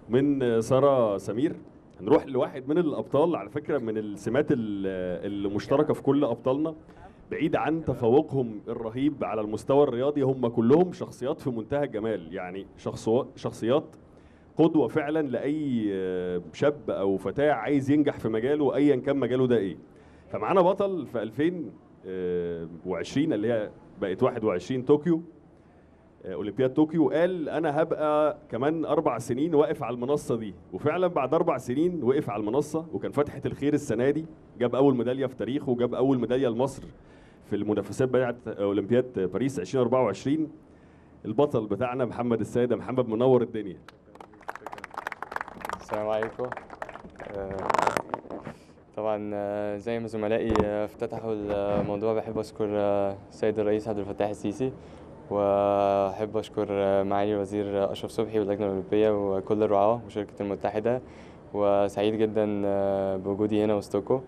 من سارة سمير. هنروح لواحد من الابطال، على فكره من السمات المشتركه في كل ابطالنا، بعيد عن تفوقهم الرهيب على المستوى الرياضي، هم كلهم شخصيات في منتهى الجمال، يعني شخصيات قدوه فعلا لاي شاب او فتاه عايز ينجح في مجاله ايا كان مجاله ده ايه. فمعانا بطل في 2020 اللي هي بقت 21 طوكيو، اولمبياد طوكيو، قال انا هبقى كمان 4 سنين واقف على المنصه دي، وفعلا بعد 4 سنين وقف على المنصه، وكان فتحه الخير السنه دي، جاب اول ميداليه في تاريخه، وجاب اول ميداليه لمصر في المنافسات بتاعت اولمبياد باريس 2024. البطل بتاعنا محمد السيد. محمد منور الدنيا. السلام عليكم. طبعا زي ما زملائي افتتحوا الموضوع، بحب اشكر السيد الرئيس عبد الفتاح السيسي، واحب اشكر معالي الوزير اشرف صبحي واللجنه الاولمبيه وكل الرعاه وشركه المتحده، وسعيد جدا بوجودي هنا وسطكم.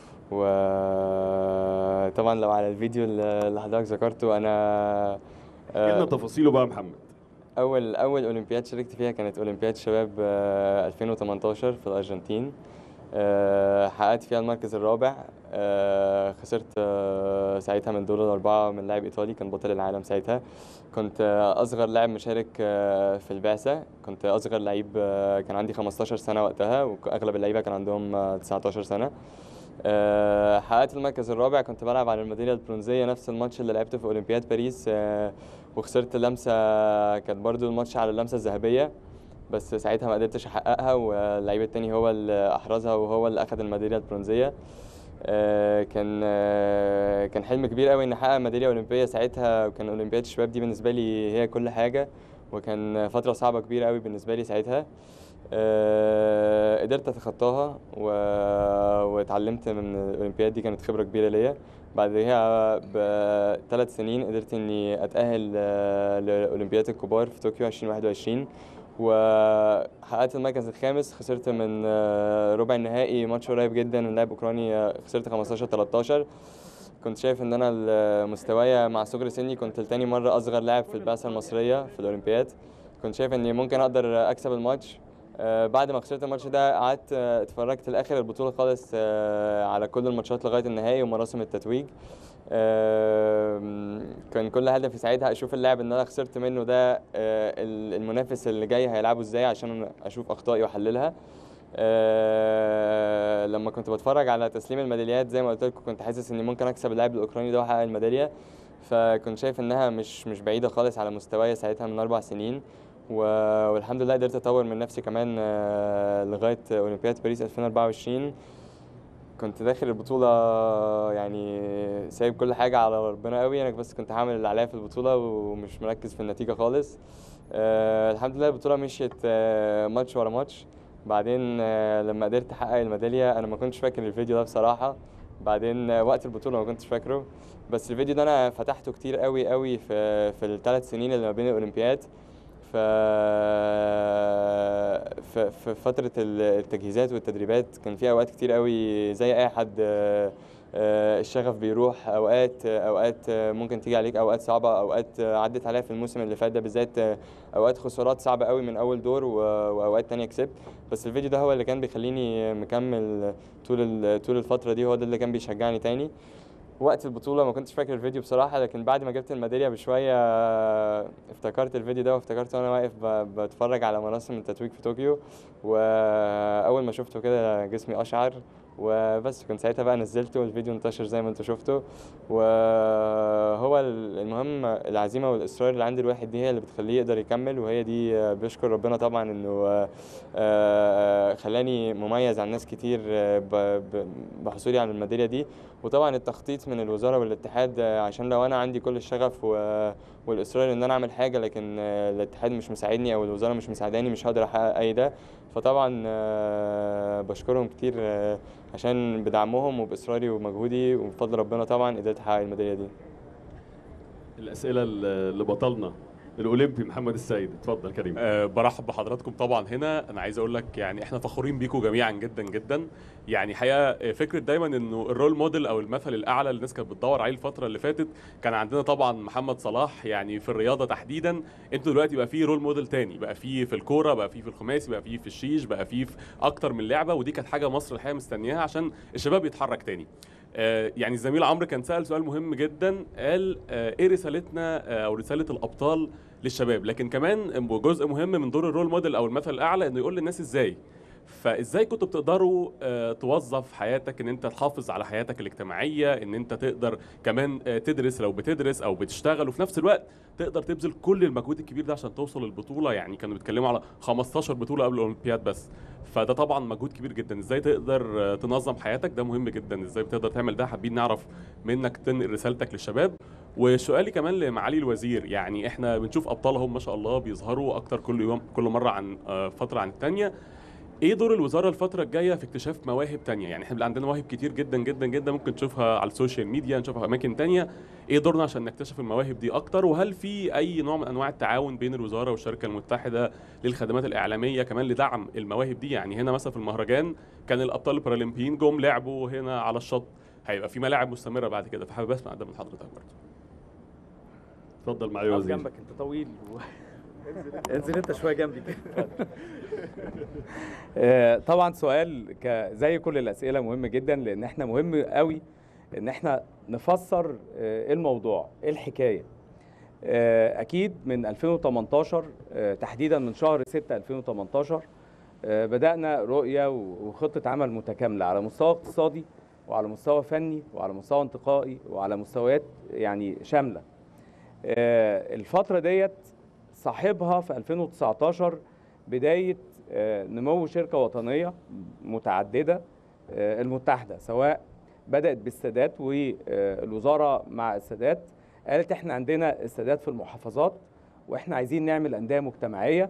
وطبعا لو على الفيديو اللي حضرتك ذكرته، انا احكي لنا تفاصيله بقى يا محمد. اول اولمبياد شاركت فيها كانت اولمبياد شباب 2018 في الارجنتين. حققت فيها المركز الرابع. خسرت ساعتها من دور الأربعة من لاعب إيطالي كان بطل العالم ساعتها. كنت أصغر لاعب مشارك في البعثة، كنت أصغر لعيب. كان عندي 15 سنة وقتها، وأغلب اللعيبة كان عندهم 19 سنة. حققت المركز الرابع، كنت بلعب على الميدالية البرونزية، نفس الماتش اللي لعبته في أولمبياد باريس. وخسرت لمسة، كانت برضو الماتش على اللمسة الذهبية، بس ساعتها ما قدرتش احققها، واللعيب التاني هو اللي احرزها وهو اللي اخذ الميداليه البرونزيه. كان حلم كبير قوي ان احقق ميداليه اولمبيه ساعتها، وكان اولمبياد الشباب دي بالنسبه لي هي كل حاجه، وكان فتره صعبه كبيره قوي بالنسبه لي ساعتها. قدرت اتخطاها واتعلمت من الاولمبياد دي، كانت خبره كبيره ليا. بعدها ب3 سنين قدرت اني اتاهل لاولمبياد الكبار في طوكيو 2021، وحققت المركز الخامس. خسرت من ربع النهائي ماتش قريب جدا من لاعب اوكراني، خسرت 15-13. كنت شايف ان انا مستوايا مع صغر سني، كنت لتاني مره اصغر لاعب في البعثه المصريه في الاولمبياد. كنت شايف اني ممكن اقدر اكسب الماتش. بعد ما خسرت الماتش ده قعدت اتفرجت لاخر البطوله خالص على كل الماتشات لغايه النهائي ومراسم التتويج. كان كل هدفي ساعتها اشوف اللاعب ان انا خسرت منه ده المنافس اللي جاي هيلعبه ازاي، عشان اشوف اخطائي واحللها. لما كنت بتفرج على تسليم الميداليات زي ما قلت لكم، كنت حاسس اني ممكن اكسب اللاعب الاوكراني ده واحقق الميداليه. فكنت شايف انها مش بعيده خالص على مستواي ساعتها من 4 سنين. والحمد لله قدرت اطور من نفسي كمان لغايه اولمبياد باريس 2024. كنت داخل البطولة يعني سايب كل حاجة على ربنا قوي، أنا بس كنت هعمل اللي عليا في البطولة ومش مركز في النتيجة خالص. الحمد لله البطولة مشيت ماتش ورا ماتش. بعدين لما قدرت أحقق الميدالية، أنا ما كنتش فاكر الفيديو ده بصراحة. بعدين وقت البطولة ما كنتش فاكره، بس الفيديو ده أنا فتحته كتير قوي قوي في ال3 سنين اللي ما بين الأولمبياد. ف في فترة التجهيزات والتدريبات كان في أوقات كتير قوي زي أي حد الشغف بيروح. أوقات ممكن تيجي عليك أوقات صعبة، أوقات عدت عليا في الموسم اللي فات ده بالذات أوقات خسارات صعبة قوي من أول دور، وأوقات تانية كسبت. بس الفيديو ده هو اللي كان بيخليني مكمل طول الفترة دي، هو ده اللي كان بيشجعني تاني. وقت البطولة ما كنتش فاكر الفيديو بصراحة، لكن بعد ما جبت الميدالية بشوية افتكرت الفيديو ده، وافتكرت وانا واقف بتفرج على مراسم التتويج في طوكيو، وأول ما شفته كده جسمي أشعر. وبس كنت ساعتها بقى نزلته والفيديو انتشر زي ما انتوا شفتوا. وهو المهم العزيمة والإصرار اللي عند الواحد دي هي اللي بتخليه يقدر يكمل، وهي دي بشكر ربنا طبعا إنه خلاني مميز عن ناس كتير بحصولي على الميدالية دي. وطبعا التخطيط من الوزارة والاتحاد، عشان لو أنا عندي كل الشغف والإصرار إن أنا أعمل حاجة، لكن الاتحاد مش مساعدني أو الوزارة مش مساعداني، مش هقدر أحقق أي ده. فطبعا بشكرهم كتير عشان بدعمهم وبإصراري ومجهودي، وبفضل ربنا طبعا قدرت أحقق الميدالية دي. الأسئلة اللي بطلنا الاولمبي محمد السيد. اتفضل كريم. برحب بحضراتكم طبعا. هنا انا عايز اقول لك يعني احنا فخورين بيكم جميعا جدا جدا. يعني حقيقه فكره دايما انه الرول موديل او المثل الاعلى اللي الناس كانت بتدور عليه الفتره اللي فاتت كان عندنا طبعا محمد صلاح، يعني في الرياضه تحديدا. انتوا دلوقتي بقى في رول موديل تاني، بقى في الكوره، بقى في الخماسي، بقى في الشيش، بقى في اكتر من لعبه، ودي كانت حاجه مصر الحقيقه مستنياها عشان الشباب يتحرك تاني. يعني الزميل عمرو كان سأل سؤال مهم جدا، قال ايه رسالتنا او رساله الابطال للشباب، لكن كمان جزء مهم من دور الرول موديل او المثل الاعلى انه يقول للناس فازاي كنتوا بتقدروا توظف حياتك ان انت تحافظ على حياتك الاجتماعيه، ان انت تقدر كمان تدرس لو بتدرس او بتشتغل، وفي نفس الوقت تقدر تبذل كل المجهود الكبير ده عشان توصل للبطوله. يعني كانوا بيتكلموا على 15 بطوله قبل الاولمبياد بس، فده طبعا مجهود كبير جدا. ازاي تقدر تنظم حياتك، ده مهم جدا. ازاي بتقدر تعمل ده؟ حابين نعرف منك تنقل رسالتك للشباب. وسؤالي كمان لمعالي الوزير، يعني احنا بنشوف ابطالهم ما شاء الله بيظهروا اكتر كل يوم، كل مره عن فتره عن الثانيه. ايه دور الوزاره الفتره الجايه في اكتشاف مواهب تانية؟ يعني احنا عندنا مواهب كتير جدا جدا جدا ممكن تشوفها على السوشيال ميديا، نشوفها في اماكن تانية. ايه دورنا عشان نكتشف المواهب دي اكتر؟ وهل في اي نوع من انواع التعاون بين الوزاره والشركه المتحده للخدمات الاعلاميه كمان لدعم المواهب دي؟ يعني هنا مثلا في المهرجان كان الابطال البارالمبيين جم لعبوا هنا على الشط، هيبقى في ملاعب مستمره بعد كده، فحابب اسمع ده من حضرتك برضه. اتفضل معالي الوزير. جنبك انت طويل انزل انت شويه جنبي كده. طبعا سؤال زي كل الاسئله مهم جدا، لان احنا مهم قوي ان احنا نفسر الموضوع، ايه الحكايه. اكيد من 2018 تحديدا من شهر 6 2018 بدانا رؤيه وخطه عمل متكامله على مستوى اقتصادي وعلى مستوى فني وعلى مستوى انتقائي وعلى مستويات يعني شامله. الفتره ديت صاحبها في 2019 بداية نمو شركة وطنية متعددة المتحدة، سواء بدأت بالسادات والوزارة مع السادات قالت احنا عندنا السادات في المحافظات واحنا عايزين نعمل أندية مجتمعية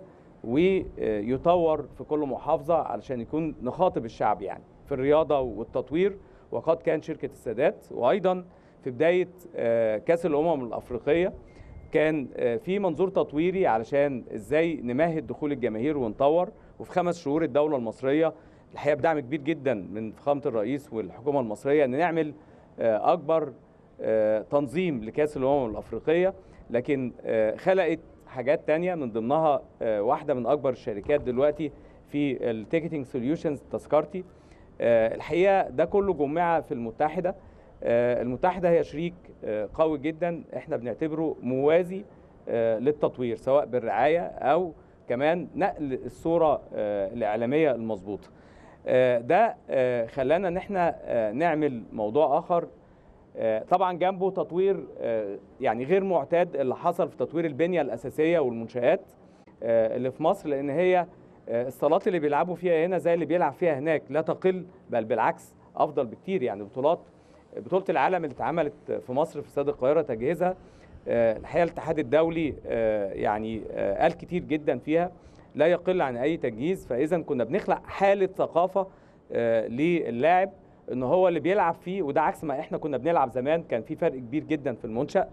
ويطور في كل محافظة علشان يكون نخاطب الشعب يعني في الرياضة والتطوير. وقد كان شركة السادات، وأيضا في بداية كأس الأمم الأفريقية كان في منظور تطويري علشان ازاي نمهد دخول الجماهير ونطور. وفي 5 شهور الدولة المصرية الحقيقة بدعم كبير جدا من فخامة الرئيس والحكومة المصرية ان نعمل اكبر تنظيم لكأس الأمم الأفريقية، لكن خلقت حاجات تانية من ضمنها واحدة من اكبر الشركات دلوقتي في التيكتنج سوليوشنز تذكرتي. الحقيقة ده كله جمع في المتحدة. المتحدة هي شريك قوي جدا، احنا بنعتبره موازي للتطوير سواء بالرعاية او كمان نقل الصورة الإعلامية المظبوطة. ده خلانا ان احنا نعمل موضوع اخر طبعا جنبه تطوير يعني غير معتاد اللي حصل في تطوير البنية الأساسية والمنشآت اللي في مصر، لان هي الصالات اللي بيلعبوا فيها هنا زي اللي بيلعب فيها هناك لا تقل، بل بالعكس افضل بكتير. يعني بطولة العالم اللي اتعملت في مصر في استاد القاهرة تجهيزها الحقيقة الاتحاد الدولي يعني قال كتير جدا فيها لا يقل عن أي تجهيز. فإذا كنا بنخلق حالة ثقافة للاعب إن هو اللي بيلعب فيه، وده عكس ما إحنا كنا بنلعب زمان، كان في فرق كبير جدا في المنشأ.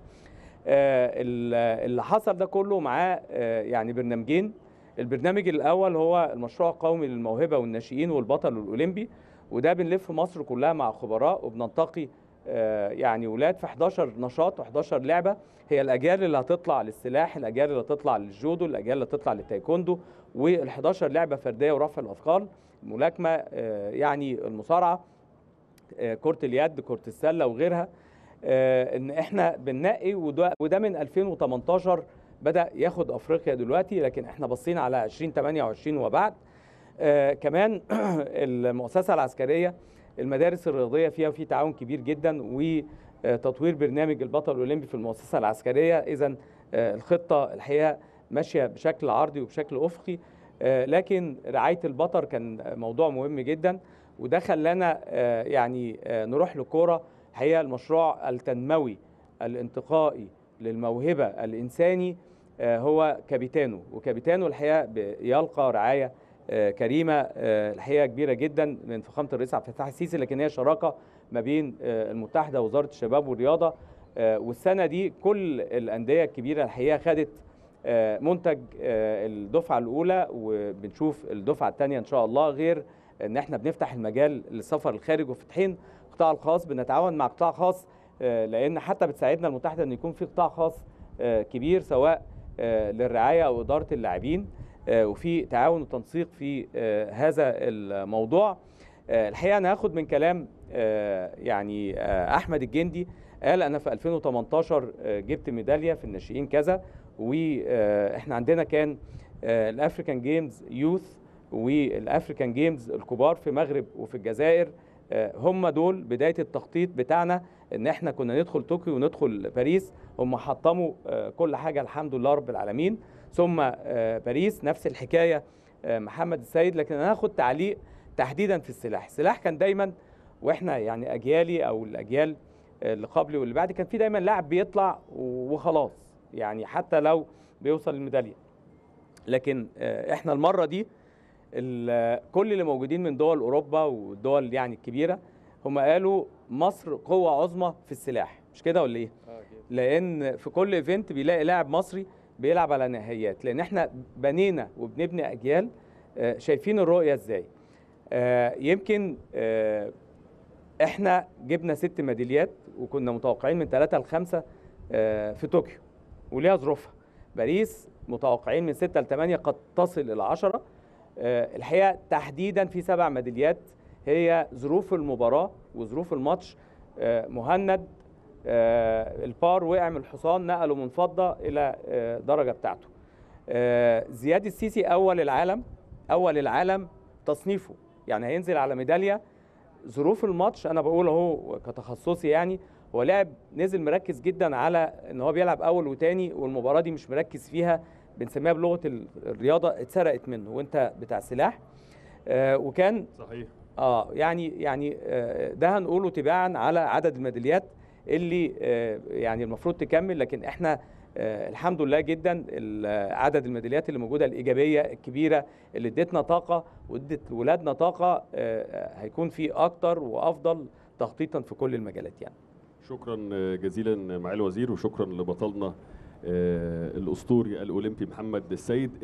اللي حصل ده كله معاه يعني برنامجين. البرنامج الأول هو المشروع القومي للموهبة والناشئين والبطل الأولمبي، وده بنلف مصر كلها مع خبراء وبننتقي يعني ولاد في 11 نشاط و11 لعبة. هي الأجيال اللي هتطلع للسلاح، الأجيال اللي هتطلع للجودو، الأجيال اللي هتطلع للتايكوندو، وال11 لعبة فردية ورفع الأثقال، الملاكمة يعني المصارعة، كرة اليد، كرة السلة وغيرها. إن إحنا بننقي، وده من 2018 بدأ ياخد أفريقيا دلوقتي، لكن إحنا باصين على 2028 وبعد. كمان المؤسسة العسكرية المدارس الرياضية فيها وفي تعاون كبير جدا، وتطوير برنامج البطل الأولمبي في المؤسسة العسكرية. إذن الخطة الحقيقة ماشية بشكل عرضي وبشكل أفقي، لكن رعاية البطل كان موضوع مهم جدا، وده خلانا يعني نروح لكورة. الحقيقة المشروع التنموي الانتقائي للموهبة الإنساني هو كابيتانو، وكابيتانو الحقيقة يلقى رعاية كريمة الحقيقة كبيرة جدا من فخامة الرئيس عبد الفتاح السيسي، لكن هي شراكة ما بين المتحدة ووزارة الشباب والرياضة. والسنة دي كل الأندية الكبيرة الحقيقة خدت منتج الدفعه الاولى، وبنشوف الدفعه الثانيه ان شاء الله، غير ان احنا بنفتح المجال للسفر الخارج وفاتحين القطاع الخاص، بنتعاون مع قطاع خاص لان حتى بتساعدنا المتحده ان يكون في قطاع خاص كبير سواء للرعايه او اداره اللاعبين، وفي تعاون وتنسيق في هذا الموضوع. الحقيقه انا هاخد من كلام يعني احمد الجندي، قال انا في 2018 جبت ميداليه في الناشئين كذا، واحنا عندنا كان الافريكان جيمز يوث والافريكان جيمز الكبار في المغرب وفي الجزائر، هم دول بدايه التخطيط بتاعنا ان احنا كنا ندخل طوكيو وندخل باريس. هم حطموا كل حاجه الحمد لله رب العالمين، ثم باريس نفس الحكايه محمد السيد. لكن انا هاخد تعليق تحديدا في السلاح. السلاح كان دايما، واحنا يعني اجيالي او الاجيال اللي قبلي واللي بعدي، كان في دايما لاعب بيطلع وخلاص، يعني حتى لو بيوصل للميداليه. لكن احنا المره دي كل اللي موجودين من دول اوروبا والدول يعني الكبيره هم قالوا مصر قوه عظمى في السلاح، مش كده ولا ايه؟ لان في كل ايفنت بيلاقي لاعب مصري بيلعب على نهائيات، لان احنا بنينا وبنبني اجيال شايفين الرؤيه ازاي. يمكن احنا جبنا 6 ميداليات وكنا متوقعين من 3 ل5 في طوكيو وليها ظروفها. باريس متوقعين من 6 ل8 قد تصل الى 10. الحقيقه تحديدا في 7 ميداليات هي ظروف المباراه وظروف الماتش. مهند البار وقع من الحصان، نقله من فضه الى درجه بتاعته. زياد السيسي اول العالم تصنيفه، يعني هينزل على ميداليه. ظروف الماتش انا بقول اهو كتخصصي، يعني هو لاعب نزل مركز جدا على ان هو بيلعب اول وتاني، والمباراه دي مش مركز فيها، بنسميها بلغه الرياضه اتسرقت منه وانت بتاع سلاح. وكان صحيح يعني ده هنقوله تباعا على عدد الميداليات اللي يعني المفروض تكمل. لكن احنا الحمد لله جدا عدد الميداليات اللي موجوده الايجابيه الكبيره اللي ادتنا طاقه وادت ولادنا طاقه، هيكون في اكتر وافضل تخطيطا في كل المجالات يعني. شكرا جزيلا معالي الوزير، وشكرا لبطلنا الاسطوري الاولمبي محمد السيد.